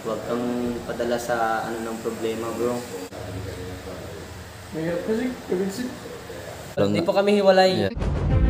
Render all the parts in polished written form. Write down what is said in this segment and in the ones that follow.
Huwag kang padala sa ano ng problema, bro. Mahirap kasi, kabinsin. Hindi po kami hiwalay. Yeah.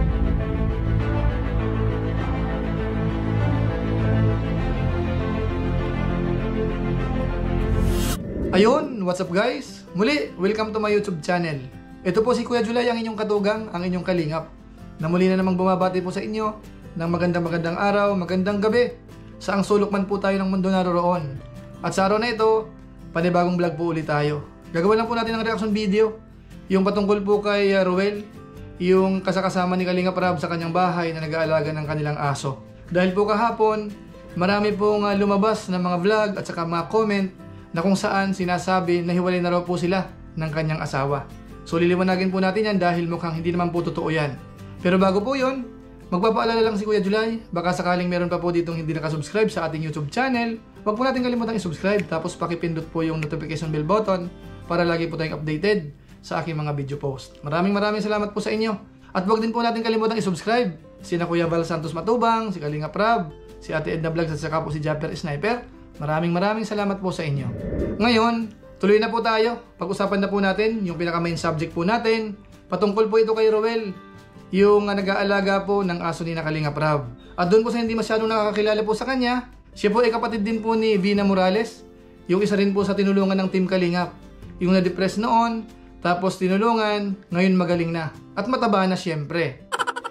Ayun, what's up guys? Muli, welcome to my YouTube channel. Ito po si Kuya Julay, ang inyong katugang, ang inyong kalingap, na muli na namang bumabati po sa inyo ng magandang araw, magandang gabi, saang sulok man po tayo ng mundo naroroon. At sa araw na ito, panibagong vlog po ulit tayo. Gagawin lang po natin ng reaction video, yung patungkol po kay Ruel, yung kasakasama ni Kalingap Rab sa kanyang bahay na nag-aalaga ng kanilang aso. Dahil po kahapon, marami pong lumabas na mga vlog at saka mga comment na kung saan sinasabi na hiwalay na raw po sila ng kanyang asawa. So liliwanagin po natin yan dahil mukhang hindi naman po totoo yan. Pero bago po yun, magpapaalala lang si Kuya Julay, baka sakaling meron pa po ditong hindi nakasubscribe sa ating YouTube channel, wag po natin kalimutan i-subscribe, tapos pakipindot po yung notification bell button para lagi po tayong updated sa aking mga video post. Maraming salamat po sa inyo. At wag din po natin kalimutan i-subscribe sina Kuya Val Santos Matubang, si Kalingap Rab, si Ate Edna Vlogs at saka po si Japper Sniper. Maraming salamat po sa inyo. Ngayon, tuloy na po tayo. Pag-usapan na po natin yung pinaka-main subject po natin. Patungkol po ito kay Ruel, yung nag-aalaga po ng aso ni Kalingap Rab. At doon po sa hindi masyadong nakakakilala po sa kanya, siya po ay kapatid din po ni Vina Morales, yung isa rin po sa tinulungan ng Team Kalingap. Yung na-depress noon, tapos tinulungan, ngayon magaling na. At mataba na siyempre.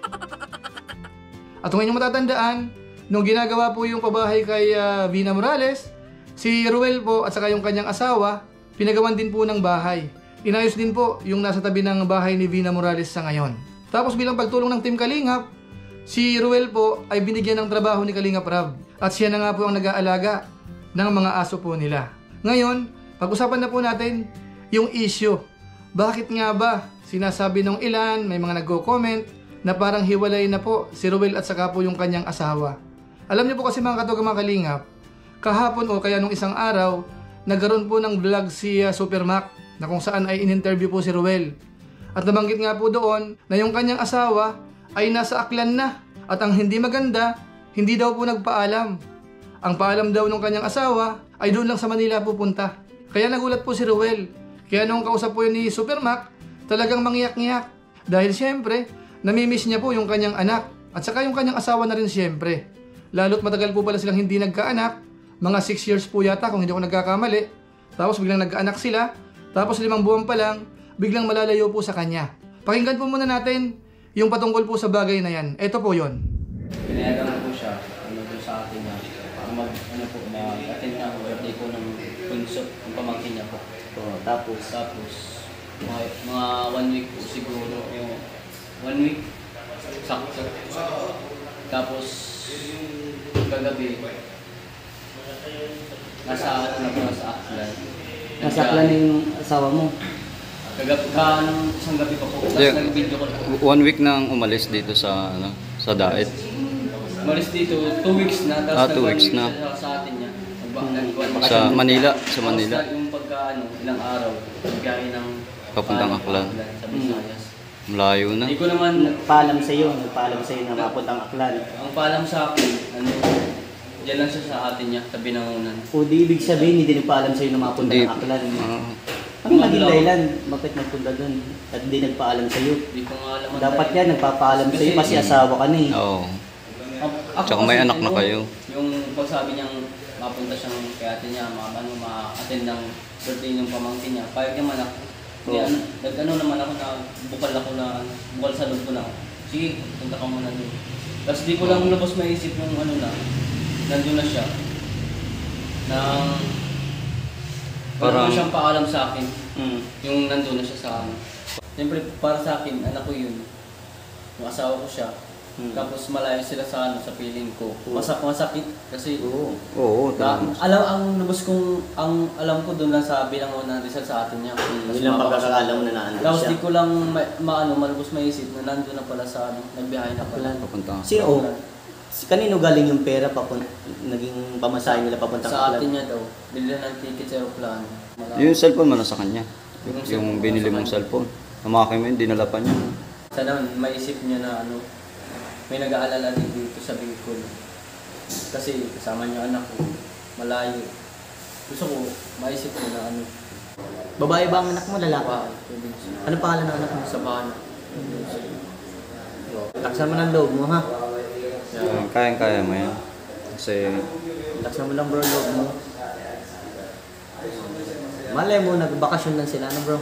At kung inyong matatandaan, nung ginagawa po yung pabahay kay Vina Morales, si Ruel po at saka yung kanyang asawa, pinagawan din po ng bahay. Inayos din po yung nasa tabi ng bahay ni Vina Morales sa ngayon. Tapos bilang pagtulong ng Team Kalingap, si Ruel po ay binigyan ng trabaho ni Kalingap Rab. At siya na nga po ang nag-aalaga ng mga aso po nila. Ngayon, pag-usapan na po natin yung issue. Bakit nga ba sinasabi ng ilan, may mga nagko-comment, na parang hiwalay na po si Ruel at saka po yung kanyang asawa. Alam niyo po kasi mga katugang mga Kalingap, kahapon o kaya nung isang araw, nagkaroon po ng vlog si Super Mac na kung saan ay in-interview po si Ruel. At nabanggit nga po doon na yung kanyang asawa ay nasa Aklan na at ang hindi maganda, hindi daw po nagpaalam. Ang paalam daw ng kanyang asawa ay doon lang sa Manila pupunta. Kaya nagulat po si Ruel. Kaya nung kausap po yun ni Super Mac, talagang mangyak-ngyak. Dahil siyempre, namimiss niya po yung kanyang anak at saka yung kanyang asawa na rin siyempre. Lalo't matagal po pala silang hindi nagkaanak, mga 6 years po yata kung hindi ako nagkakamali. Tapos biglang nagkaanak sila, tapos 5 buwan pa lang, biglang malalayo po sa kanya. Pakinggan po muna natin yung patungkol po sa bagay na yan. Ito po yon. Pinayagan po siya, po sa atin na mag-attend na ang birthday ko ng punso, ng pamangkin niya po. So, tapos mga 1 week po siguro, yung 1 week, sakto. Tapos, kagabi, nasa Aklan. Nasa Aklan yung asawa mo? Kagabi, isang gabi pa po. Tapos nag-video ko. 1 week nang umalis dito sa sa Daet. Umalis dito, 2 weeks na. Tapos 2 weeks na. Sa atin niya. Sa Manila. Sa Manila. Tapos yung ilang araw, nagbiyahe ng Papuntang Aklan. Sa Visayas. Malayo na. Hindi ko naman Nagpaalam sa iyo na mapuntang Aklan. ang paalam sa akin, diyan lang siya sa atin niya, sa binangunan. O di ibig sabihin, hindi nagpaalam sa iyo na mapuntang Aklan. Ano naging dahilan? Bakit nagpunta doon? At hindi nagpaalam sa iyo? Hindi ko nga alam. Dapat yan, nagpapaalam sa iyo kasi asawa ka na eh. Oo. Ako Tsaka may kasi, anak na kayo. Yung pagsabi niyang mapunta siyang kay ate niya, ma-attend ng birthday ng pamangkin niya, payag naman ako. Nag-ano naman ako na bukal sa loob ko na ako. Sige, punta ka muna doon. Tapos di ko lang lubos maisip yung nandun na siya. Parang siyang paalam sa akin. Yung nandun na siya sa akin. Siyempre, para sa akin, anak ko yun. Yung asawa ko siya. Tapos malayo sila sa piling ko. Masakit kasi ang lubos kong alam ko doon lang sa bilangunan Rizal sa atin niya. Ilang pagkakaalam na naandun siya. Tapos di ko lang malubos maisip na nandun na pala sa nagbiyahe na pala. Papunta. Kanino galing yung pera naging pamasahe nila papuntang Sa Aklan? atin niya daw. Bili ng ticket sa aeroplano. Yung cellphone mo na sa kanya. Yung binili mong cellphone. Namakay mo yun, dinala pa niya. Sana maisip niya na may nag-aalala din dito sa Bicol. Kasi kasama niya anak ko, malayo. Gusto ko, maisip ko na ano, Babae ba ang anak mo, lalaki? bahay. Pwede siya. Ano pangalan ng anak mo? Sa bana. Taksan mo ng loob mo, ha? Kayang-kaya mo yan. Kasi, Taksan mo lang bro, loob mo. Malay mo, nagbakasyon lang sila, ano bro?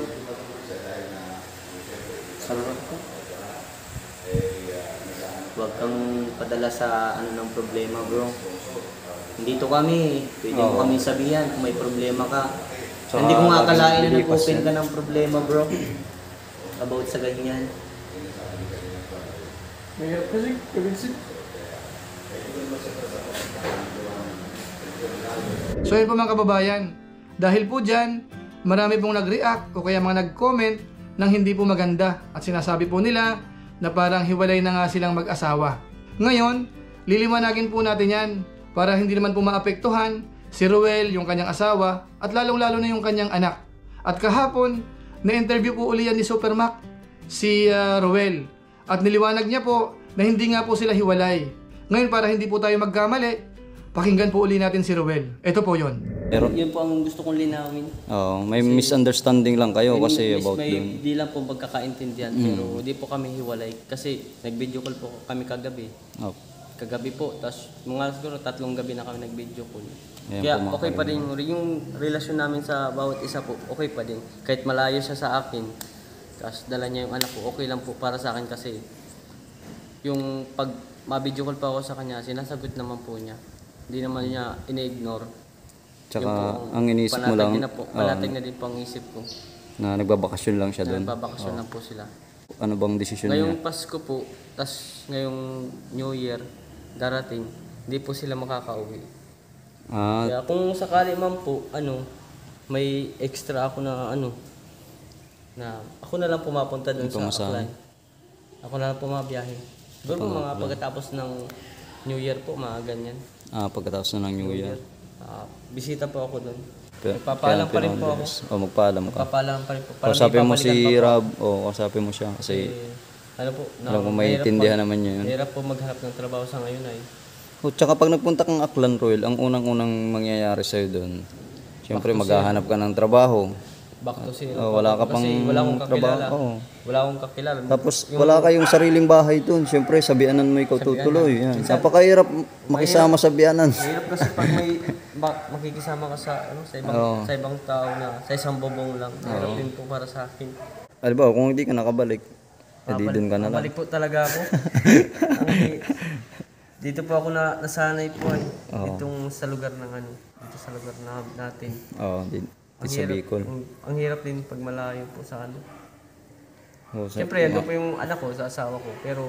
Huwag kang padala sa ano ng problema, bro. Dito kami, pwede mo Oo. kami sabihan kung may problema ka. Tsaka Hindi ko nga akalain na lilipas nag-open yan. ka ng problema, bro. About sa ganyan. Mahirap kasi, kabinsin. So yun po mga kababayan, dahil po dyan, marami pong nag-react o kaya mga nag-comment ng hindi po maganda at sinasabi po nila na parang hiwalay na nga silang mag-asawa. Ngayon, liliwanagin po natin yan para hindi naman po maapektuhan si Ruel, yung kanyang asawa, at lalong-lalo na yung kanyang anak. At kahapon, na-interview po uli yan ni Supermac, si Ruel. At niliwanag niya po na hindi nga po sila hiwalay. Ngayon, para hindi po tayo magkamali, pakinggan po uli natin si Ruel. Ito po yon. pero, Yun po ang gusto kong linawin. may misunderstanding lang kayo kasi May- about may, dun. di lang po magkakaintindihan, pero di po kami hiwalay. Kasi nag-video call po kami kagabi. Oh, Kagabi po, tapos mga siguro 3 gabi na kami nag-video call. Ayan Kaya po, mga okay pa din yung relasyon namin sa bawat isa po, okay pa din. Kahit malayo siya sa akin, tapos dala niya yung anak ko, okay lang po para sa akin kasi yung pag ma-video call pa ako sa kanya, sinasagot naman po niya. Hindi naman niya ini-ignore. tsaka, Yun po ang inisip mo lang, Palating na din po ang isip ko. na nagbabakasyon lang siya dun. Nagbabakasyon lang po sila. Ano bang desisyon niya? Ngayong Pasko po, tas ngayong New Year darating, hindi po sila makakauwi. Ah, Kaya kung sakali man po, may extra ako na na ako na lang pumapunta doon sa Pamasahe. Aklan. Ako na lang pumabiyahe. Doon po mga pagkatapos ng New Year po, mga ganyan. pagkatapos na ng New Year. Bisita po ako doon. Pe- Magpapaalam kaya pa rin po ako. O, magpaalam ka. Magpapaalam pa rin po. Para Kausapin mo si maipapalikan pa po. Rob, kausapin mo siya kasi Ano po, alam ko mahirap maintindihan naman niya yun. Mahirap po maghanap ng trabaho sa ngayon ay. Tsaka pag nagpunta kang Aklan, Royal, ang unang-unang mangyayari sa'yo doon, siyempre maghahanap ka ng trabaho. Back to zero. Wala ka pang Kasi wala akong kakilala. trabaho. Oo. Wala akong kakilala. Tapos wala kayong sariling bahay doon. Siyempre, sa biyanan mo ikaw tutuloy. Yan. Napakahirap makisama sa biyanan. Mahirap kasi pag may makikisama ka sa sa ibang tao na sa isang bubong lang. Mahirap din po para sa akin. Alam ba, kung hindi ka nakabalik, edi doon ka na lang. Balik po talaga ako. Dito po ako nasanay po ay. Ditong sa lugar ng dito sa lugar natin. Oo, sa Bicol. Ang hirap din pag malayo po sa Oo, Siyempre, ando po yung anak ko sa asawa ko. Pero,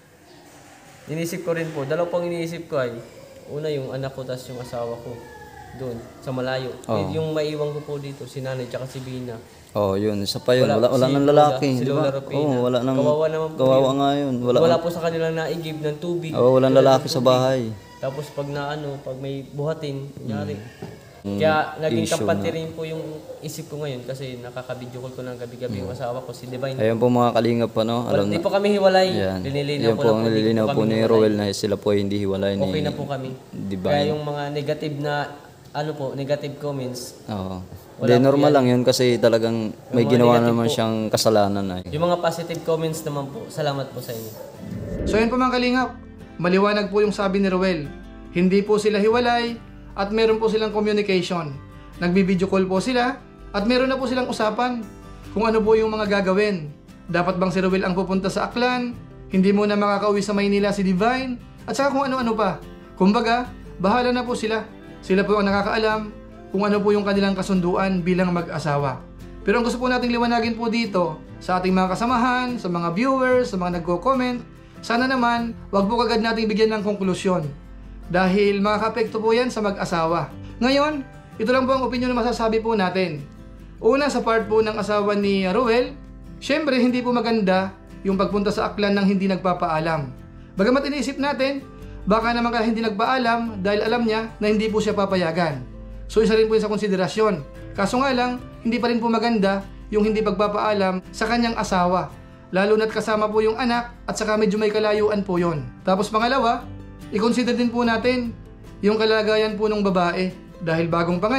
inisip ko rin po, dalaw pang iniisip ko ay, una yung anak ko, tapos yung asawa ko. Doon, sa malayo. Yung maiwan ko po dito, si nanay, tsaka si Bina. yun. Isa pa yun. Wala si nang Lola, lalaki. si di ba? Lola Rupina. Wala nang... Kawawa naman po Kawawa yun. nga yun. Wala po sa kanilang naigib ng tubig. Walang lalaki sa bahay. Tapos pag pag may buhatin, kunyari. Kaya naging issue kampante na. rin po yung isip ko ngayon kasi nakaka-video call ko ng gabi-gabi yung asawa ko, si Divine. Ayan po mga kalingap pa, no? Alam Hindi na. po kami hiwalay. Yan. Linilinaw Yan ko po lang ang po, hindi nililinaw po po kami ni hiwalay. Roel na sila po hindi hiwalay ni Okay na po kami. Divine. Kaya yung mga negative na negative comments, Oo. Hindi, normal lang yun kasi talagang may mga ginawa negative naman po. siyang kasalanan ay. yung mga positive comments naman po, salamat po sa inyo. So yun po mga kalingap, maliwanag po yung sabi ni Ruel. Hindi po sila hiwalay at meron po silang communication. Nagbi-video call po sila at meron na po silang usapan kung ano po yung mga gagawin. Dapat bang si Ruel ang pupunta sa Aklan? Hindi muna makakauwi sa Maynila si Divine? At saka kung ano-ano pa. Kumbaga, bahala na po sila. Sila po ang nakakaalam kung ano po yung kanilang kasunduan bilang mag-asawa. Pero ang gusto po nating liwanagin po dito sa ating mga kasamahan, sa mga viewers, sa mga nagko-comment, sana naman, wag po kagad nating bigyan ng konklusyon. Dahil makaka-apekto po yan sa mag-asawa. Ngayon, ito lang po ang opinion na masasabi po natin. Una, sa part po ng asawa ni Ruel, syempre hindi po maganda yung pagpunta sa Aklan ng hindi nagpapaalam. Bagamat iniisip natin, baka naman kaya hindi nagpaalam dahil alam niya na hindi po siya papayagan. So isa rin po yun sa konsiderasyon. Kaso nga lang, hindi pa rin po maganda yung hindi pagpapaalam sa kanyang asawa. Lalo na't kasama po yung anak at saka medyo may kalayuan po yon. Tapos pangalawa, i-consider din po natin yung kalagayan po ng babae. Dahil bagong panganak,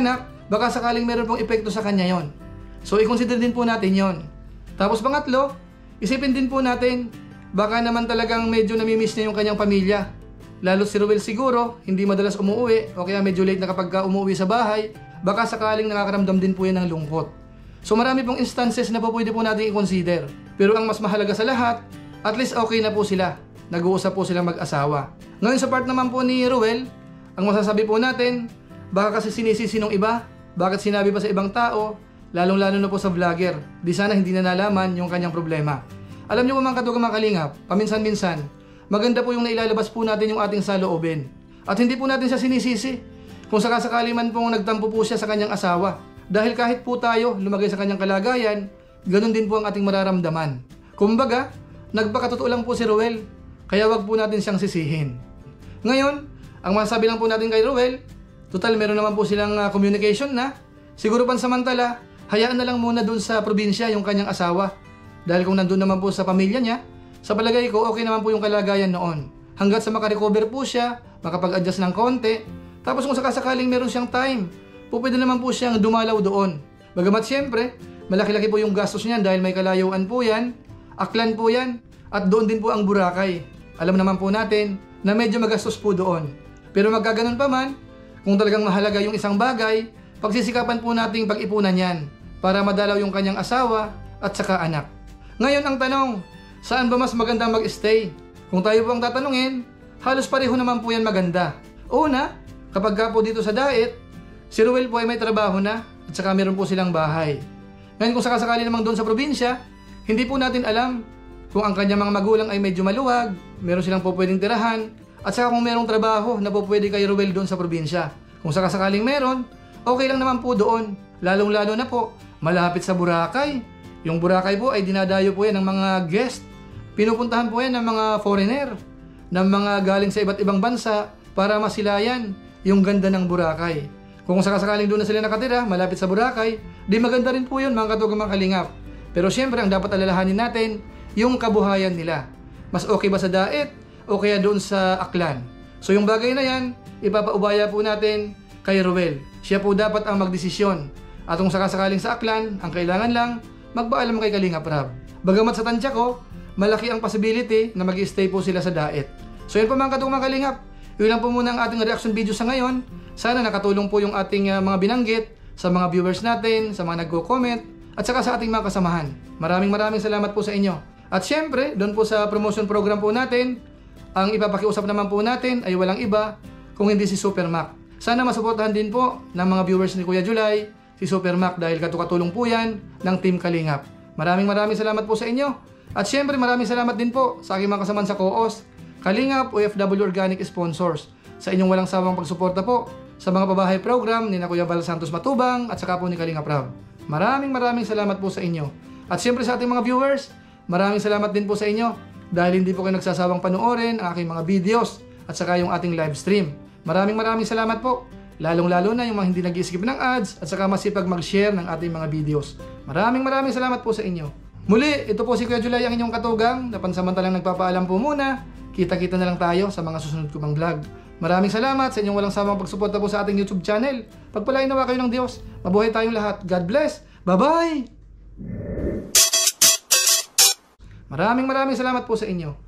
baka sakaling meron pong epekto sa kanya yon. So i-consider din po natin yon. Tapos pangatlo, isipin din po natin, baka naman talagang medyo namimiss niya yung kanyang pamilya. Lalo si Ruel siguro, hindi madalas umuwi o kaya medyo late na kapag umuwi sa bahay, baka sakaling nakakaramdam din po yan ng lungkot. So marami pong instances na po pwede po natin i-consider. Pero ang mas mahalaga sa lahat, at least okay na po sila. Nag-uusap po silang mag-asawa. Ngayon sa part naman po ni Ruel, ang masasabi po natin, baka kasi sinisisi ng iba, bakit sinabi pa sa ibang tao, lalong-lalo na po sa vlogger. Di sana hindi na nalaman yung kanyang problema. Alam niyo po mga katugang mga kalingap, paminsan-minsan, maganda po yung nailalabas po natin yung ating saloobin. At hindi po natin siya sinisisi. Kung sakasakali man po nagtampo po siya sa kanyang asawa. Dahil kahit po tayo lumagay sa kanyang kalagayan, ganun din po ang ating mararamdaman. Kumbaga, nagpakatotoo lang po si Ruel, kaya wag po natin siyang sisihin. Ngayon, ang masasabi lang po natin kay Ruel, total meron naman po silang communication na, siguro pansamantala, hayaan na lang muna dun sa probinsya yung kanyang asawa. Dahil kung nandun naman po sa pamilya niya, sa palagay ko okay naman po yung kalagayan noon. Hanggat sa makarecover po siya, makapag-adjust ng konti, tapos kung sakasakaling meron siyang time, po pwede naman po siyang dumalaw doon. Bagamat siyempre, malaki-laki po yung gastos niyan dahil may kalayuan po yan, Aklan po yan, at doon din po ang Boracay. Alam naman po natin na medyo magastos po doon. Pero magkaganon pa man, kung talagang mahalaga yung isang bagay, pagsisikapan po nating pag-ipunan yan para madalaw yung kanyang asawa at saka anak. Ngayon ang tanong, saan ba mas magandang mag-stay? Kung tayo po ang tatanungin, halos pareho naman po yan maganda. Una, kapag ka po dito sa Daet, si Ruel po ay may trabaho na at saka meron po silang bahay. Ngayon kung sakasakali namang doon sa probinsya, hindi po natin alam kung ang kanyang mga magulang ay medyo maluwag, meron silang po pwedeng tirahan, at saka kung merong trabaho na po pwede kay Ruel doon sa probinsya. Kung sakasakaling meron, okay lang naman po doon. Lalong-lalo na po, malapit sa Boracay. Yung Boracay po ay dinadayo po yan ng mga guest. Pinupuntahan po yan ng mga foreigner, ng mga galing sa iba't ibang bansa para masilayan yung ganda ng Boracay. Kung sakasakaling doon na sila nakatira, malapit sa Boracay, di maganda rin po yun mga katugang mga kalingap. Pero siyempre ang dapat alalahanin natin, yung kabuhayan nila. Mas okay ba sa Daet o kaya doon sa Aklan? So yung bagay na yan, ipapaubaya po natin kay Ruel. Siya po dapat ang magdesisyon. At kung sakasakaling sa Aklan, ang kailangan lang, magpaalam kay Kalingap Rab. Bagamat sa tansya ko, malaki ang possibility na mag-stay po sila sa Daet. So yun po mga katugang mga Kalingap. Yun lang po muna ang ating reaction video sa ngayon. Sana nakatulong po yung ating mga binanggit sa mga viewers natin, sa mga nagko-comment, at saka sa ating mga kasamahan. Maraming salamat po sa inyo. At syempre, doon po sa promotion program po natin, ang ipapakiusap naman po natin ay walang iba kung hindi si Super Mac. Sana masuportahan din po ng mga viewers ni Kuya Julay, si Super Mac dahil katulong po yan ng Team Kalingap. Maraming salamat po sa inyo. At syempre, maraming salamat din po sa aking mga kasamahan sa co-host, Kalingap OFW Organic Sponsors, sa inyong walang sawang pagsuporta po sa mga pabahay program ni Kuya Val Santos Matubang at saka po ni Kalingap Rab. Maraming salamat po sa inyo. At siyempre sa ating mga viewers, maraming salamat din po sa inyo dahil hindi po kayo nagsasawang panoorin ang aking mga videos at saka yung ating live stream. Maraming salamat po. Lalong-lalo na yung mga hindi nag-i-skip ng ads at saka masipag mag-share ng ating mga videos. Maraming salamat po sa inyo. Muli, ito po si Kuya Julay ang inyong katugang na pansamantalang nagpapaalam po muna. Kita-kita na lang tayo sa mga susunod ko pang vlog. Maraming salamat sa inyong walang sawang pagsuporta po sa ating YouTube channel. Pagpalain nawa kayo ng Diyos. Mabuhay tayong lahat. God bless. Bye-bye! Maraming salamat po sa inyo.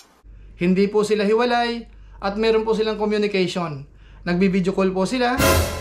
Hindi po sila hiwalay at meron po silang communication. Nagbi-video call po sila